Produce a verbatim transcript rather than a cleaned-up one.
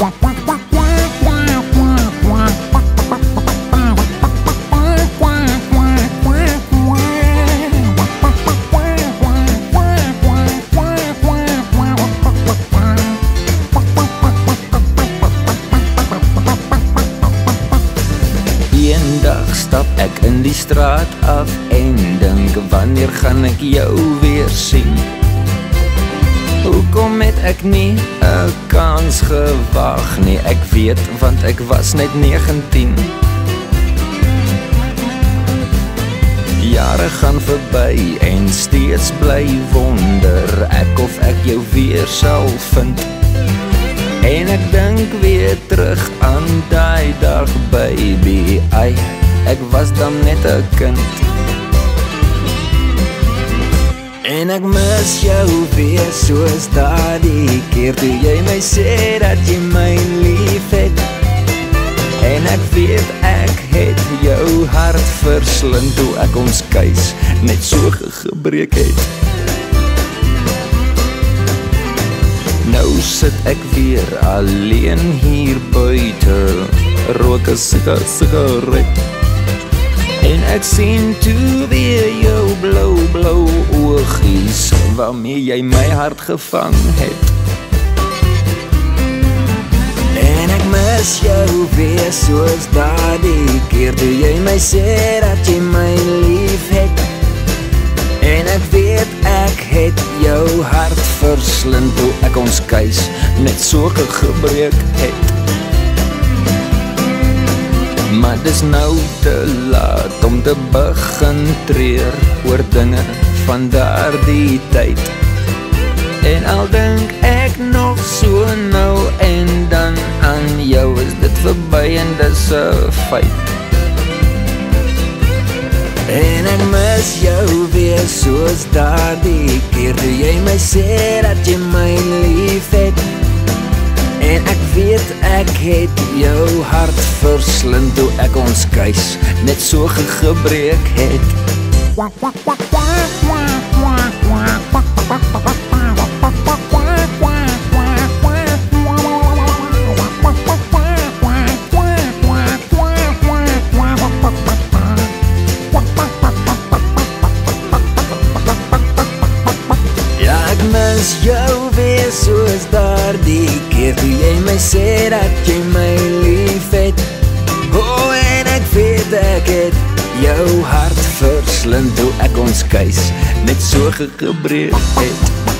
Eendag stap ek in die straat af en dink, wanneer gaan ek jou weer sien? Hoekom het ek nie 'n kans gewag nie? Ek weet, want ek was net negentien. Jare gaan verby en steeds bly wonder ek of ek jou weer sal vind. En ek dink weer terug aan die dag, baby, ai, ek was dan net 'n kind. En ek mis jou weer soos daardie keer toe jy my sê dat jy my lief het. En ek weet ek het jou hart verslind toe ek ons kuis net so gebreek het. Nou sit ek weer alleen hier buite, rook 'n sigaret. En ek sien toe weer jou blou, blou oogies waarmee jy my hart gevang het. En ek mis jou weer soos daardie keer toe jy my sê dat jy my lief het. En ek weet ek het jou hart verslind toe ek ons kuis net so gebreek het. Maar dis nou te laat om te begin treur oor dinge van daardie tyd. En al dink ek nog so nou en dan aan jou, is dit verby en dis 'n feit. En ek mis jou weer soos daardie keer toe jy my sê dat jy my lief het. En ek weet ek het jou hart verslind toe ek ons kuis net so gebreek het. Ja, ek mis jou weer soos daardie keer toe jy my sê dat jy my lief het. Oh, en ek weet ek het jou hart verslind toe ek ons kuis net so gebreek het.